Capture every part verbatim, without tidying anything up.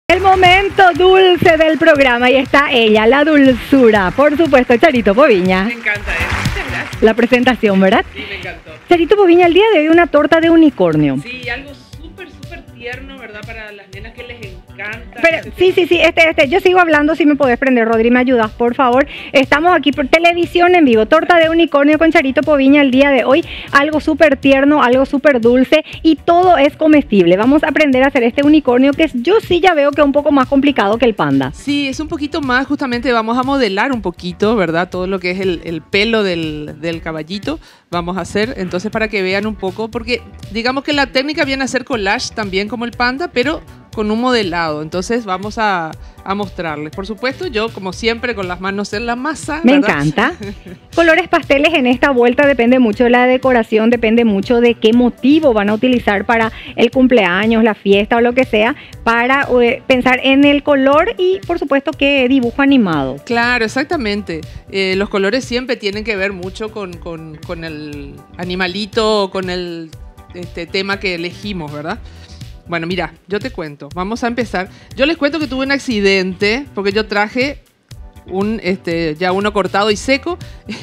El momento dulce del programa y está ella, la dulzura, por supuesto, Charito Poviña. Me encanta eso, muchas gracias. La presentación, ¿verdad? Sí, me encantó. Charito Poviña, el día de hoy una torta de unicornio. Sí, algo súper, súper tierno, ¿verdad? Para las nenas que les encanta. Pero sí, sí, sí, este, este, yo sigo hablando, si me podés prender, Rodri, me ayudas, por favor. Estamos aquí por televisión en vivo, torta de unicornio con Charito Poviña el día de hoy, algo súper tierno, algo súper dulce y todo es comestible. Vamos a aprender a hacer este unicornio que yo sí ya veo que es un poco más complicado que el panda. Sí, es un poquito más, justamente vamos a modelar un poquito, ¿verdad? Todo lo que es el, el pelo del, del caballito, vamos a hacer, entonces para que vean un poco, porque digamos que la técnica viene a ser collage también como el panda, pero con un modelado, entonces vamos a, a mostrarles. Por supuesto, yo como siempre con las manos en la masa. Me ¿verdad? encanta. Colores pasteles en esta vuelta, depende mucho de la decoración, depende mucho de qué motivo van a utilizar para el cumpleaños, la fiesta o lo que sea, para eh, pensar en el color y por supuesto que dibujo animado. Claro, exactamente. Eh, los colores siempre tienen que ver mucho con, con, con el animalito, con el este, tema que elegimos, ¿verdad? Bueno, mira, yo te cuento. Vamos a empezar. Yo les cuento que tuve un accidente porque yo traje un, este, ya uno cortado y seco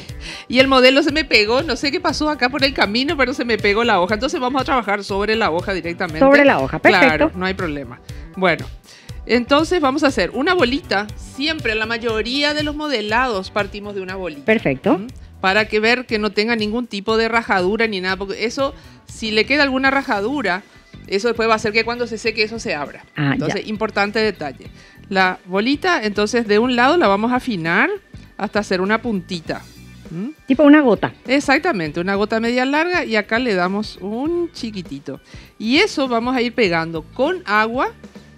y el modelo se me pegó. No sé qué pasó acá por el camino, pero se me pegó la hoja. Entonces vamos a trabajar sobre la hoja directamente. Sobre la hoja, perfecto. Claro, no hay problema. Bueno, entonces vamos a hacer una bolita. Siempre, la mayoría de los modelados partimos de una bolita. Perfecto. ¿Mm? Para que ver que no tenga ningún tipo de rajadura ni nada. Porque eso, si le queda alguna rajadura, eso después va a hacer que cuando se seque eso se abra. Ah, entonces, ya. importante detalle. La bolita, entonces, de un lado la vamos a afinar hasta hacer una puntita. ¿Mm? Tipo una gota. Exactamente, una gota media larga y acá le damos un chiquitito. Y eso vamos a ir pegando con agua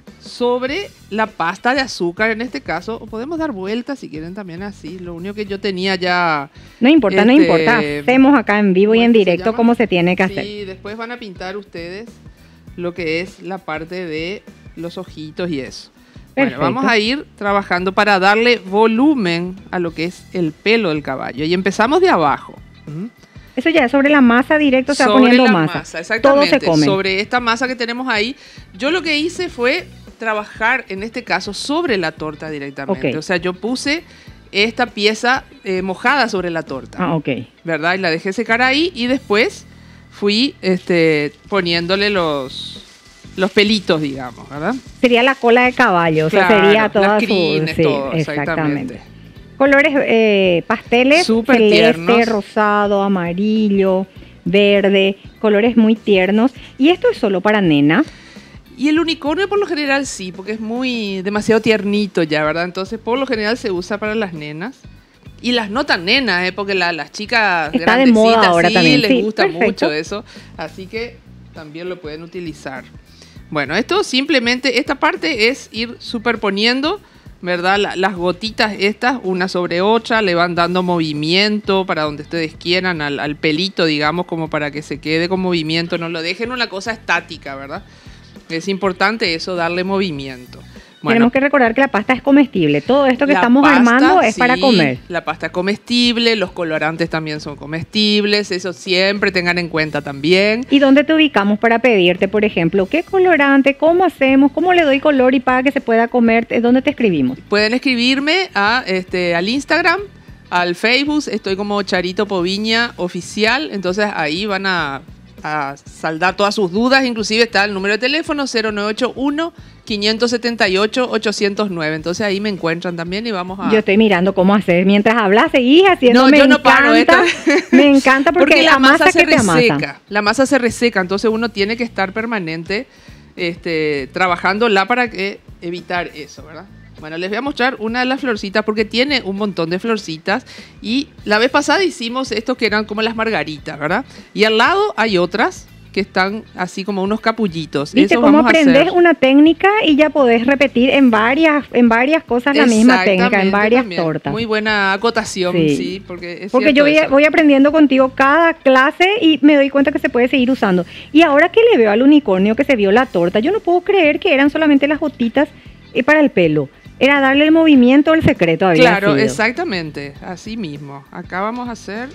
sobre la pasta de azúcar en este caso. O podemos dar vueltas si quieren también así. Lo único que yo tenía ya... No importa, este, no importa. Hacemos acá en vivo y en directo como se tiene que hacer. Sí, después van a pintar ustedes lo que es la parte de los ojitos y eso. Perfecto. Bueno, vamos a ir trabajando para darle volumen a lo que es el pelo del caballo. Y empezamos de abajo. ¿Mm? Eso ya es sobre la masa directo, se va Sobre poniendo la masa. masa, exactamente. Todo se come. Sobre esta masa que tenemos ahí. Yo lo que hice fue trabajar, en este caso, sobre la torta directamente. Okay. O sea, yo puse esta pieza eh, mojada sobre la torta. Ah, ok. ¿Verdad? Y la dejé secar ahí y después fui este, poniéndole los, los pelitos, digamos, ¿verdad? Sería la cola de caballo, o sea, Claro, sería toda las su... crines, sí, todo, exactamente. exactamente. Colores eh, pasteles, Súper celeste, tiernos. rosado, amarillo, verde, colores muy tiernos. ¿Y esto es solo para nena? Y el unicornio por lo general sí, porque es muy demasiado tiernito ya, ¿verdad? Entonces por lo general se usa para las nenas. Y las no tan nenas, ¿eh? Porque la, las chicas Está de moda grandecitas ahora sí también. les Sí, gusta perfecto. mucho eso. Así que también lo pueden utilizar. Bueno, esto simplemente, esta parte es ir superponiendo, ¿verdad? La, las gotitas estas, una sobre otra, le van dando movimiento para donde ustedes quieran, al, al pelito, digamos, como para que se quede con movimiento. No lo dejen una cosa estática, ¿verdad? Es importante eso, darle movimiento. Bueno, Tenemos que recordar que la pasta es comestible. Todo esto que la estamos pasta, armando es sí, para comer. La pasta es comestible, los colorantes también son comestibles, eso siempre tengan en cuenta también. ¿Y dónde te ubicamos para pedirte, por ejemplo, qué colorante, cómo hacemos, cómo le doy color y para que se pueda comer? ¿Dónde te escribimos? Pueden escribirme a, este, al Instagram, al Facebook, estoy como Charito Poviña Oficial, entonces ahí van a, a saldar todas sus dudas, inclusive está el número de teléfono cero nueve ocho uno, cinco siete ocho, ocho cero nueve, entonces ahí me encuentran también y vamos a... Yo estoy mirando cómo hacer. Mientras hablas, seguís haciendo. No, me yo no encanta, paro. Esta... Me encanta porque, porque la masa se que te amasa. reseca. La masa se reseca, entonces uno tiene que estar permanente este, trabajándola para que evitar eso, ¿verdad? Bueno, les voy a mostrar una de las florcitas porque tiene un montón de florcitas y la vez pasada hicimos estos que eran como las margaritas, ¿verdad? Y al lado hay otras que están así como unos capullitos. ¿Viste Eso cómo vamos a aprendes hacer. una técnica y ya podés repetir en varias, en varias cosas la misma técnica, en varias también. tortas? Muy buena acotación, Sí. sí, porque es Porque yo voy, cierto voy aprendiendo contigo cada clase y me doy cuenta que se puede seguir usando. Y ahora que le veo al unicornio que se vio la torta, yo no puedo creer que eran solamente las gotitas eh, para el pelo. Era darle el movimiento, el secreto había Claro, sido. exactamente, así mismo. Acá vamos a hacer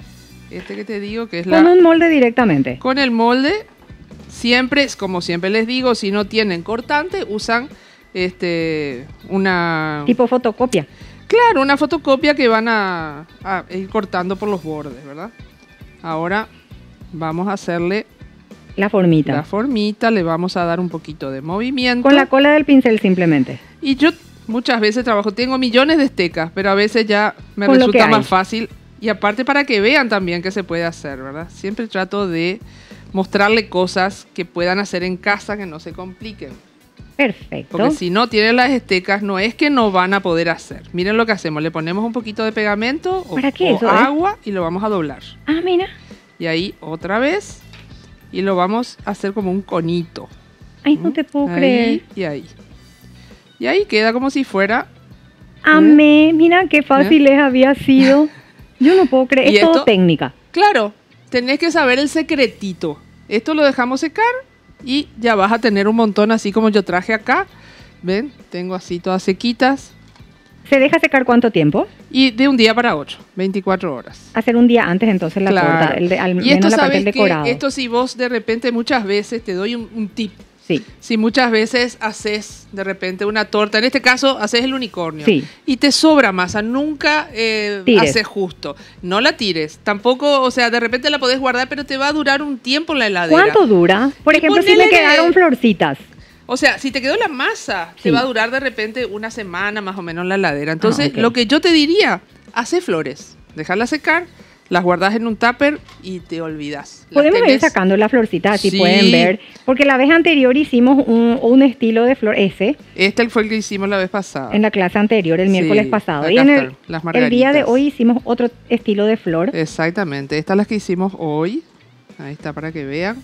este que te digo que es Con la... un molde directamente. Con el molde, siempre, como siempre les digo, si no tienen cortante, usan este, una... Tipo fotocopia. Claro, una fotocopia que van a, a ir cortando por los bordes, ¿verdad? Ahora vamos a hacerle La formita. la formita, le vamos a dar un poquito de movimiento. Con la cola del pincel simplemente. Y yo muchas veces trabajo, tengo millones de estecas, pero a veces ya me Con lo que resulta hay. más fácil. Y aparte para que vean también qué se puede hacer, ¿verdad? Siempre trato de mostrarle cosas que puedan hacer en casa que no se compliquen. Perfecto. Porque si no tienen las estecas, no es que no van a poder hacer. Miren lo que hacemos, le ponemos un poquito de pegamento o, ¿Para qué o eso, eh? agua y lo vamos a doblar. Ah, mira. Y ahí otra vez y lo vamos a hacer como un conito. Ay, no te puedo Ahí creer. y ahí. Y ahí queda como si fuera... Amé, mira qué fácil les había sido. Yo no puedo creer, ¿Y es todo esto? técnica. Claro, tenés que saber el secretito. Esto lo dejamos secar y ya vas a tener un montón así como yo traje acá. ¿Ven? Tengo así todas sequitas. ¿Se deja secar cuánto tiempo? Y de un día para otro, veinticuatro horas. Hacer un día antes entonces la Claro. torta, el de, al y menos esto la parte sabes del que decorado. esto si vos de repente muchas veces te doy un, un tip. Sí, Si muchas veces haces de repente una torta, en este caso haces el unicornio, Sí. y te sobra masa, nunca eh, Tires. haces justo. No la tires. Tampoco, o sea, de repente la podés guardar, pero te va a durar un tiempo en la heladera. ¿cuánto dura? Por Y ejemplo, si me ponele- quedaron florcitas. O sea, si te quedó la masa, Sí. te va a durar de repente una semana más o menos en la heladera. Entonces, Ah, ok. lo que yo te diría, hace flores, déjalas secar, las guardas en un tupper y te olvidas. Las Podemos ir tenés- sacando las florcitas, así Sí. pueden ver. Porque la vez anterior hicimos un, un estilo de flor ese Este fue el que hicimos la vez pasada. en la clase anterior, el Sí, miércoles pasado. acá Y en el, están las el día de margaritas. hoy hicimos otro estilo de flor. Exactamente, estas las que hicimos hoy. Ahí está para que vean.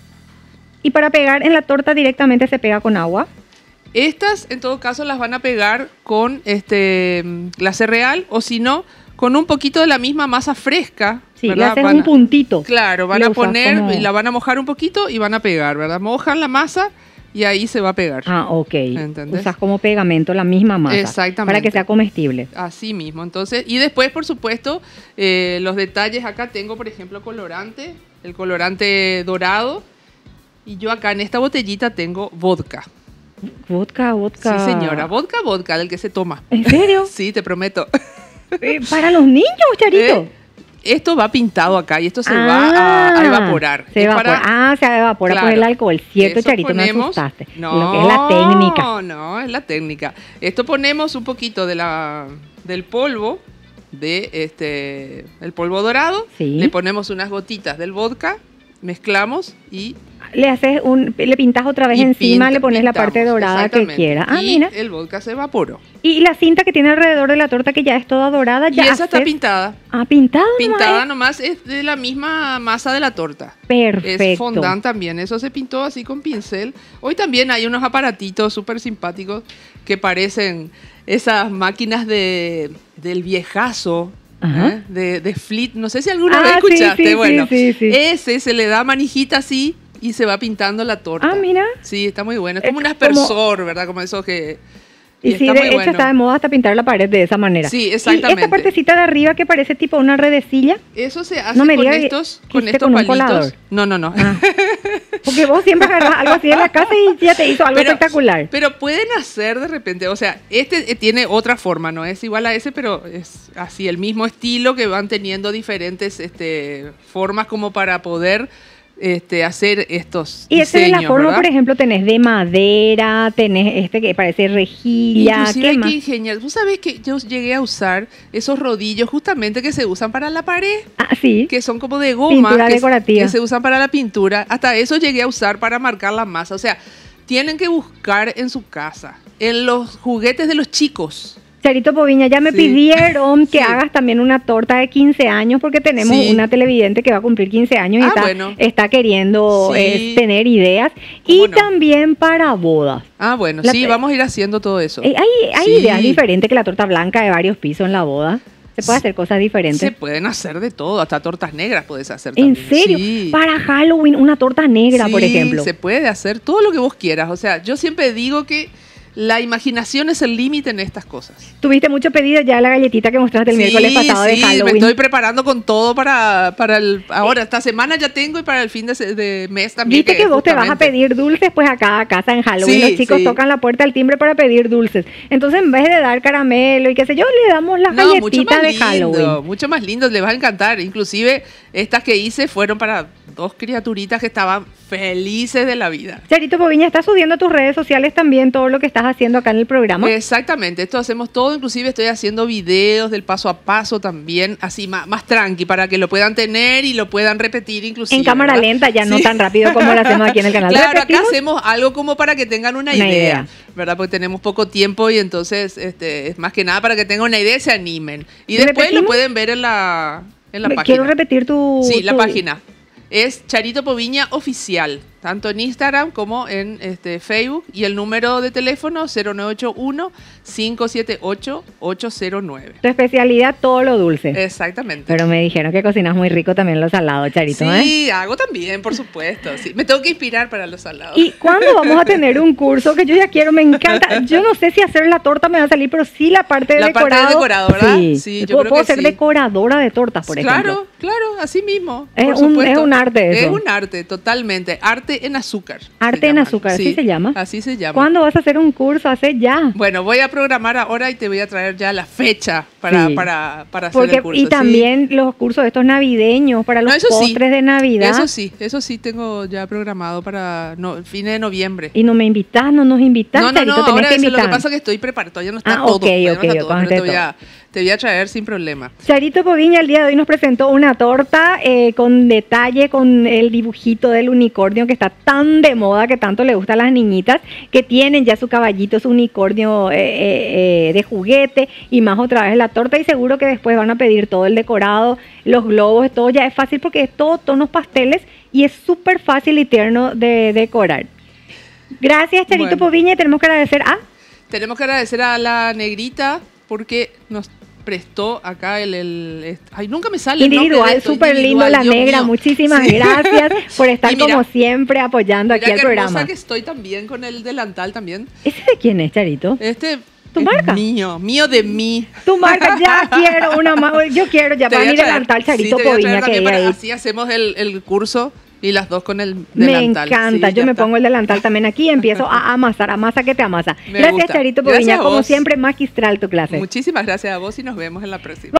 Y para pegar en la torta directamente se pega con agua. Estas, en todo caso, las van a pegar con este glacé real o si no, con un poquito de la misma masa fresca. Sí, le ¿verdad? haces Van un a- puntito. Claro, van Le a usas poner como- y la van a mojar un poquito y van a pegar, ¿verdad? Mojan la masa y ahí se va a pegar. Ah, ok. ¿Entendés? Usas como pegamento la misma masa. Exactamente. Para que sea comestible. Así mismo. Entonces, y después, por supuesto, eh, los detalles acá tengo, por ejemplo, colorante, el colorante dorado. Y yo acá en esta botellita tengo vodka. Vodka, vodka. Sí, señora. Vodka, vodka, del que se toma. ¿En serio? Sí, te prometo. Eh, Para los niños, Charito. Eh, Esto va pintado acá y esto se va a, a Ah, evaporar. Se Es evapora. para- Ah, se evapora Claro. por el alcohol. Cierto, Eso Charito, me ponemos- asustaste. No, Lo que es la técnica. No, no, es la técnica. Esto ponemos un poquito de la, del polvo, de este, el polvo dorado. Sí. Le ponemos unas gotitas del vodka, mezclamos y Le haces un, le pintas otra vez y encima, pinta- le pones la parte pintamos, dorada que exactamente. quiera. Ah, y mira. el vodka se evaporó. Y la cinta que tiene alrededor de la torta, que ya es toda dorada, Y ya esa está haces- pintada. Ah, pintado. Pintada nomás. nomás es de la misma masa de la torta. Perfecto. Es fondant también, eso se pintó así con pincel. Hoy también hay unos aparatitos súper simpáticos que parecen esas máquinas de, del viejazo, Ajá. ¿eh? de, de Fleet. No sé si alguna Ah, vez sí, escuchaste. sí, bueno, sí, sí, sí. ese se le da manijita así y se va pintando la torta. Ah, mira. Sí, está muy bueno. Es Es como un como- aspersor, ¿verdad? Como eso que... Y, sí, está de muy hecho bueno. está de moda hasta pintar la pared de esa manera. Sí, Y exactamente. esta partecita de arriba que parece tipo una redecilla, Eso se hace No me con diga que estos, hiciste con estos con un palitos. colador. No, no, no. Ah. porque vos siempre agarras algo así en la casa y ya te hizo algo espectacular. Pero pueden hacer de repente, o sea, este eh, tiene otra forma, no es igual a ese, pero es así, el mismo estilo que van teniendo diferentes este, formas como para poder este, hacer estos Y esa es la diseños, forma, ¿verdad? por ejemplo, tenés de madera, tenés este que parece rejilla, Inclusive ¿qué hay más? que ingeniar. ¿Vos sabés que yo llegué a usar esos rodillos justamente que se usan para la pared? Ah, sí. Que son como de goma, Pintura que, decorativa. que se usan para la pintura. Hasta eso llegué a usar para marcar la masa. O sea, tienen que buscar en su casa, en los juguetes de los chicos. Charito Poviña, ya me Sí. pidieron que Sí. hagas también una torta de quince años porque tenemos Sí. una televidente que va a cumplir quince años y Ah, está, bueno. está queriendo Sí. eh, tener ideas. Y ¿Cómo no? también para bodas. Ah, bueno, La- sí, vamos a ir haciendo todo eso. Eh, hay hay Sí. ideas diferentes que la torta blanca de varios pisos en la boda. Se puede Sí. hacer cosas diferentes. Se pueden hacer de todo, hasta tortas negras puedes hacer ¿En también. serio? Sí. Para Halloween, una torta negra, por Sí, ejemplo. se puede hacer todo lo que vos quieras. O sea, yo siempre digo que la imaginación es el límite en estas cosas. Tuviste mucho pedido ya de la galletita que mostraste el Sí, miércoles pasado de sí, Halloween. me estoy preparando con todo para, para el... Ahora, esta semana ya tengo y para el fin de, se- de mes también. Viste que, vos te vas a justamente- pedir dulces pues acá a casa en Halloween. Sí, Los chicos sí. tocan la puerta al timbre para pedir dulces. Entonces en vez de dar caramelo y qué sé yo, le damos las No, mucho galletitas más de lindo, Halloween. mucho más lindo, les va a encantar. Inclusive estas que hice fueron para dos criaturitas que estaban felices de la vida. Charito Poviña, estás subiendo a tus redes sociales también todo lo que estás haciendo acá en el programa. Exactamente, esto hacemos todo, inclusive estoy haciendo videos del paso a paso también, así más, más tranqui, para que lo puedan tener y lo puedan repetir inclusive. En cámara ¿verdad? lenta, ya no Sí. tan rápido como lo hacemos aquí en el canal. Claro, acá ¿Repetimos? hacemos algo como para que tengan una, Una idea, idea. ¿verdad? Porque tenemos poco tiempo y entonces este, es más que nada para que tengan una idea y se animen. Y después ¿Repetimos? lo pueden ver en la, en la Me- página. Quiero repetir tu... Sí, la tu- página. Es Charito Poviña Oficial, tanto en Instagram como en este, Facebook. Y el número de teléfono cero nueve ocho uno, cinco siete ocho, ocho cero nueve. Tu especialidad, todo lo dulce. Exactamente. Pero me dijeron que cocinas muy rico también los salados, Charito, ¿eh? Sí, hago también, por supuesto. Sí. Me tengo que inspirar para los salados. ¿Y cuándo vamos a tener un curso que yo ya quiero? Me encanta. Yo no sé si hacer la torta me va a salir, pero sí la parte de La parte decorado. de decorado, ¿verdad? Sí, Sí, yo puedo, creo puedo que ser sí. decoradora de tortas, por claro, ejemplo. claro, así mismo. Es por un- supuesto. es un arte eso. Es un arte, totalmente. Arte en azúcar. Arte se en llama. azúcar, ¿así Sí, se llama? Así se llama. ¿Cuándo vas a hacer un curso? Hace ya. Bueno, voy a programar ahora y te voy a traer ya la fecha para, Sí. para, para hacer Porque, el curso. y sí. también los cursos estos navideños para los No, eso sí. postres de Navidad. Eso sí, eso sí tengo ya programado para no, fines de noviembre. Y no me invitas, no nos invitas, No, no, Charito, no, tenés ahora que eso es lo invitar. que pasa es que estoy preparado, todavía no está Ah, todo. ok, todavía no ok, está todo, cuando pero te esté voy, a, te voy a traer sin problema. Charito Poviña el día de hoy nos presentó una torta eh, con detalle, con el dibujito del unicornio que está tan de moda, que tanto le gusta a las niñitas, que tienen ya su caballito, su unicornio eh, eh, eh, de juguete y más otra vez la torta, y seguro que después van a pedir todo el decorado, los globos, todo ya es fácil porque es todo tonos pasteles y es súper fácil y tierno de decorar. Gracias, Charito Bueno. Poviña, y tenemos que agradecer a... Tenemos que agradecer a la negrita porque nos prestó acá el... el est- ay, nunca me sale el nombre de Individual, esto, súper lindo, individual, la Dios negra. mío. Muchísimas Sí. gracias por estar Y mira, como siempre apoyando aquí Mira al qué hermosa programa. que estoy también con el delantal también. ¿Ese de quién es, Charito? Este ¿Tu es marca? mío, mío de mí. Tu marca, ya quiero una más. Yo quiero ya Te para voy a mi traer- delantal, Charito sí, te voy a traer Poviña, que también diga para- ahí. así hacemos el, el curso y las dos con el Me delantal. encanta, Sí, yo ya me está. pongo el delantal también aquí y empiezo a amasar, amasa que te amasa. Me Gracias, gusta. Charito Gracias Poviña, a como vos. siempre magistral tu clase. Muchísimas gracias a vos y nos vemos en la próxima.